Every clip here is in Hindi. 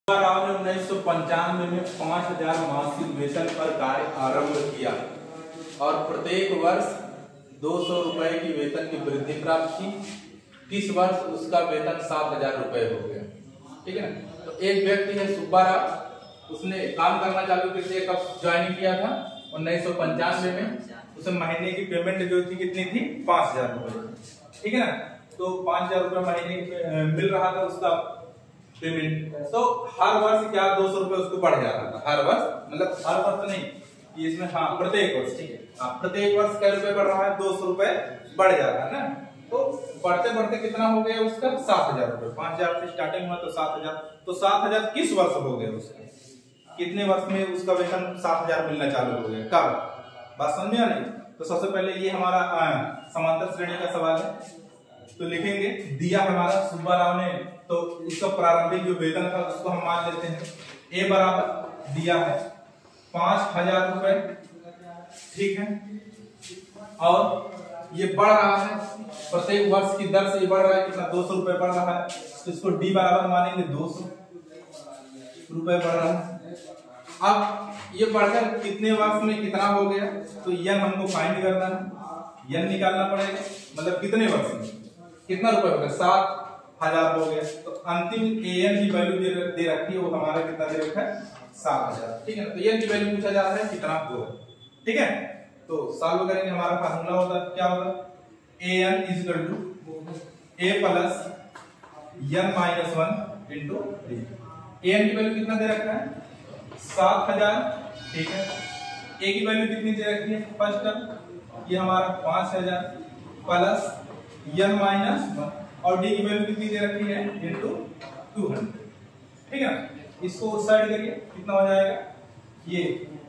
राव ने 1995 में 5,000 मासिक वेतन पर कार्य आरंभ किया और प्रत्येक वर्ष 200 रुपए की वेतन की वृद्धि प्राप्त की। इस वर्ष उसका वेतन 7,000 रुपए हो गया। ठीक है ना। तो एक व्यक्ति है सुब्बा राव, उसने काम करना चालू कर दिया। कब ज्वाइन किया था? 1995 में। उसे महीने की पेमेंट जो थी कितनी थी? 5,000 रुपए। ठीक है ना। तो 5,000 रुपए महीने मिल रहा था उसका पेमेंट। तो हर वर्ष क्या 200 रुपए उसको बढ़ जा रहा था। हर वर्ष मतलब हर वर्ष नहीं, इसमें हाँ प्रत्येक वर्ष। ठीक है, हाँ प्रत्येक वर्ष क्या रुपए बढ़ रहा है? 200 रुपए बढ़ जा रहा है ना। तो बढ़ते बढ़ते कितना हो गया उसका? 7,000 रुपए। 5,000 से स्टार्टिंग हुआ तो 7,000। तो 7,000 किस वर्ष हो गया उसका? कितने वर्ष में उसका वेतन 7,000 मिलना चालू हो गया? कब? बात समझ में आ रही? तो सबसे पहले ये हमारा समांतर श्रेणी का सवाल है। तो लिखेंगे, दिया हमारा सुब्बा राव ने, तो उसका प्रारंभिक जो वेतन था उसको हम मान लेते हैं ए बराबर दिया है 5,000 रुपए। ठीक है, और ये बढ़ रहा है प्रत्येक वर्ष की दर से, ये बढ़ रहा है कितना? 200 रुपए बढ़ रहा है। तो इसको डी बराबर मानेंगे 200 रुपए बढ़ रहा है। अब ये बढ़कर कितने वर्ष में कितना हो गया? तो यन हमको फाइंड करना है, यन निकालना पड़ेगा। मतलब कितने वर्ष में कितना रुपए हो गया? 7,000 हो गया। तो अंतिम एन की वैल्यू दे रखी है, वो हमारा कितना दे रखा है? 7,000। ठीक है, तो एन की वैल्यू पूछा जा रहा है कितना होगा। ठीक है, तो सॉल्व करेंगे। हमारा फार्मूला होता है, क्या होगा? an equal to a plus n minus 1 into D. N की वैल्यू कितना दे रखा है? 7,000। ठीक है, ए की वैल्यू कितनी दे रखी है? फर्स्ट टर्म ये हमारा 5,000 प्लस n माइनस 1 और डी की वैल्यू कितनी दे रखी है? इंटू 200। ठीक है, इसको उस साइड करिए, कितना हो जाएगा? ये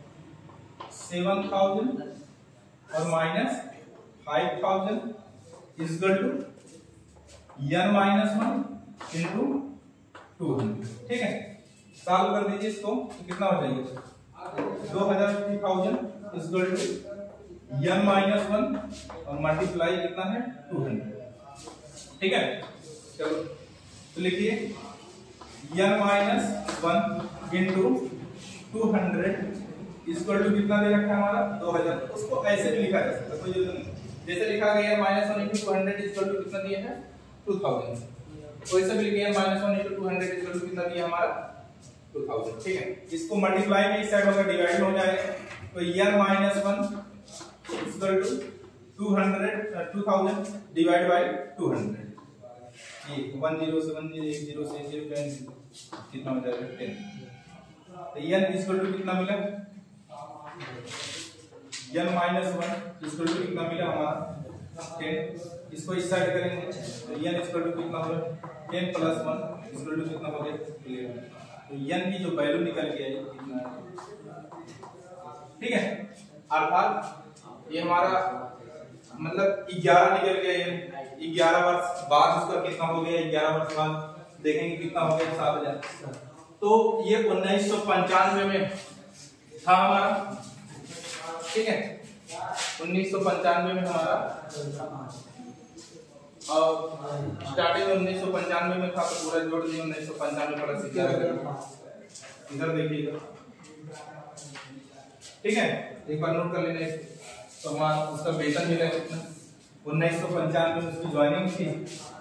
7,000 और minus 5,000 equal to n minus 1 into 200। ठीक है, सॉल्व कर दीजिए इसको, तो कितना हो जाएगा? 2,000 इक्वल टू n माइनस 1 और मल्टीप्लाई कितना है? 200। ठीक है, चलो तो लिखिए n minus 1 into 200 equal to कितना दे रखा है हमारा? 2,000। उसको ऐसे भी लिखा जा सकता है, कोई जरूरत नहीं। जैसे लिखा गया n minus 1 into 200 equal to कितना दिया है? 2,000। तो ऐसे भी लिखिए n minus 1 into 200 equal to कितना दिया हमारा? 2,000। ठीक है, इसको मल्टीप्लाई में इस साइड होगा, डिवाइड हो जाएगा। तो n minus 1 equal to 2,000 divide by 200। ये 1 0 से 1 0 1 0 से 0 10 कितना हो जाएगा? 10। तो n इक्वल टू कितना मिला? n माइनस 1 इक्वल टू कितना मिला हमारा? 10। इसको इस साइड करेंगे तो n इक्वल टू कितना होगा? 10 प्लस 1 इक्वल टू कितना हो गया? 11। तो n की जो वैल्यू निकल के आई कितना है? ठीक है, अर्थात ये हमारा मतलब 11 निकल गया। 11 वर्ष बाद उसका कितना हो गया? 11 वर्ष बाद देखेंगे कितना हो गया? 7,000। तो ये 1995 में था हमारा। ठीक है, 1995 में हमारा, और स्टार्टिंग 1995 में था। तो पूरा जोड़ दिया 1995 प्लस 11। इधर देखिएगा। ठीक है, एक बार नोट कर लेना। तो हमारा उसका वेतन मिला कितना? 1995 में उसकी ज्वाइनिंग थी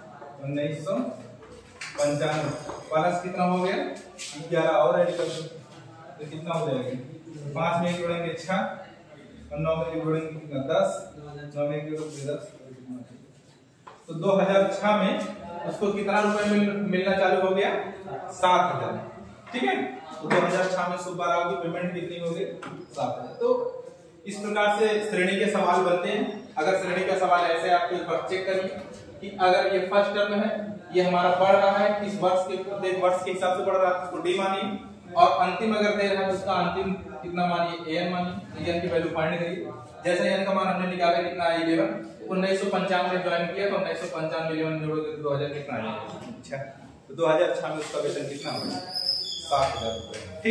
1995 प्लस कितना हो गया? 11 और ऐड कर तो कितना हो जाएगा? 5 में 1 जोड़ेंगे 6 और 9 में 1 जोड़ेंगे कितना? 10। 9 में 1 जोड़ेंगे 10। तो 2006 में उसको कितना रुपए मिलना चालू हो गया? 7,000। ठीक है, तो 2006 में सुब्बा राव की पेमेंट कितनी हो गई? 7,000। तो इस प्रकार से श्रेणी के सवाल बनते हैं। अगर श्रेणी का सवाल ऐसे आपको एक बार चेक करिए कि अगर ये फर्स्ट टर्म है, ये हमारा बढ़ रहा है, किस वर्ष के? प्रत्येक वर्ष के हिसाब से बढ़ रहा है, उसको डी मानिए। और अंतिम अगर दे रहा है उसका अंतिम कितना मानिए? an मानिए। an की वैल्यू फाइंड करिए। जैसे n का मान हमने निकाला कितना? 11। 1995 में ज्वाइन किया तो 1995 में 11 जोड़ोगे तो 2000 कितना आएगा? अच्छा, तो 2006 में उसका वेतन कितना होगा? 7,000 रुपए।